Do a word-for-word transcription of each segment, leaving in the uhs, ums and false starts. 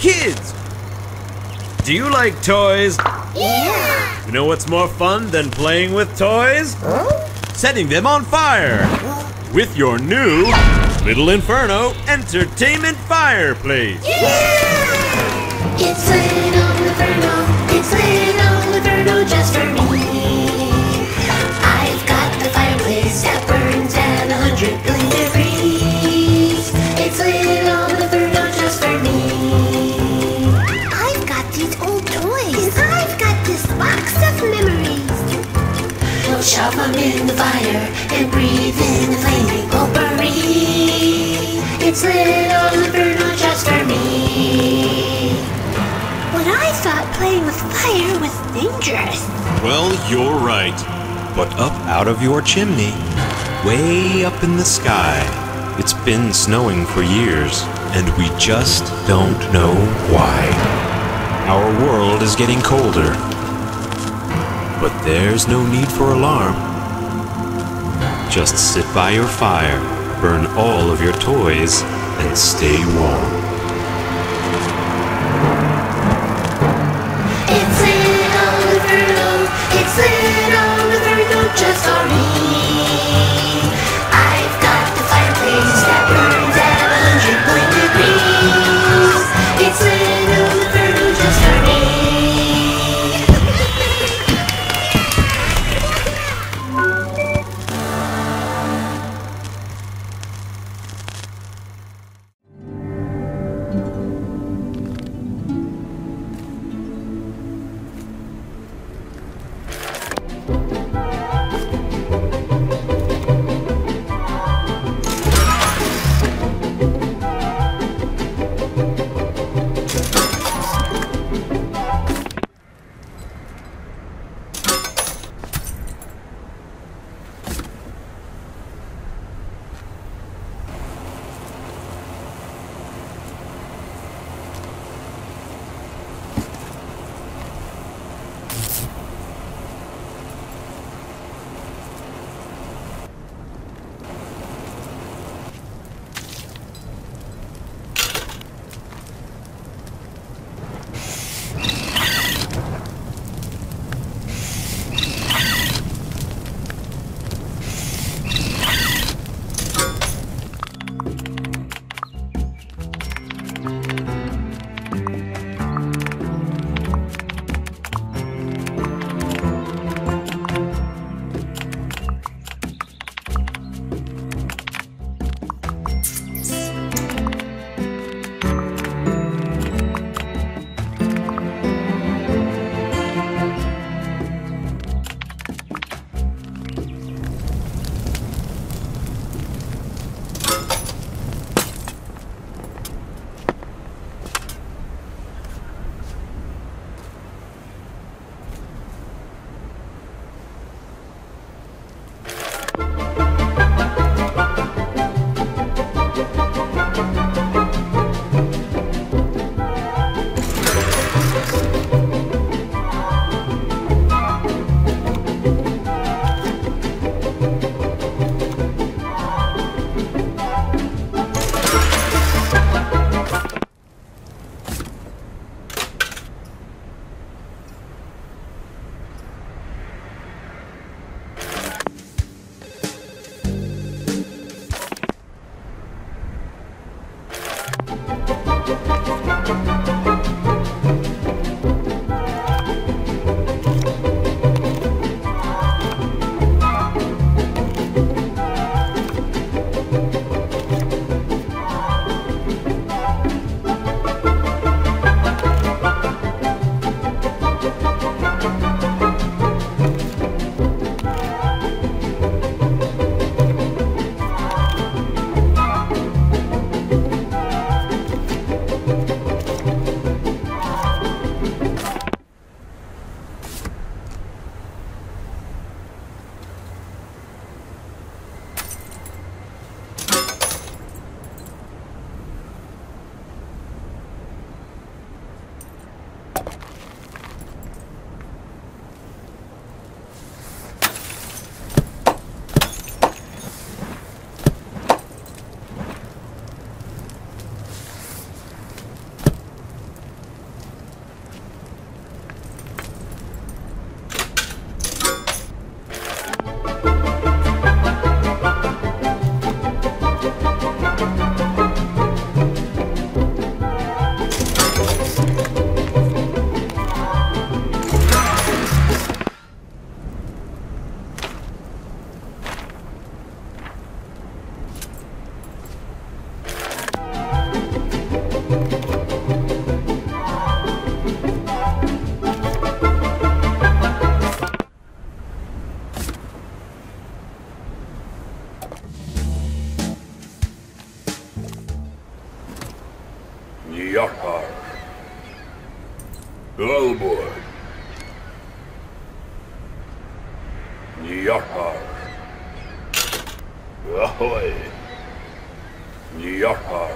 Kids, do you like toys? Yeah! You know what's more fun than playing with toys? Huh? Setting them on fire with your new Little Inferno Entertainment Fireplace. Yeah! It's Little Inferno, it's Little Inferno just for me. I've got the fireplace that burns at a hundred billion degrees. It's Little Inferno just for me. I've got these old toys. And I've got this box of memories. We'll shove them in the fire and breathe in the flaming potpourri. It's Little Inferno just for me. But I thought playing with fire was dangerous. Well, you're right. But up out of your chimney, way up in the sky, it's been snowing for years, and we just don't know why. Our world is getting colder. But there's no need for alarm. Just sit by your fire, burn all of your toys, and stay warm. It's Little Inferno, it's Little Inferno just for me. I've got the fireplace that burns at a hundred point degrees. It's Little Inferno just for me. Yarhar. Ahoy. Yarhar.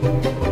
Inferno.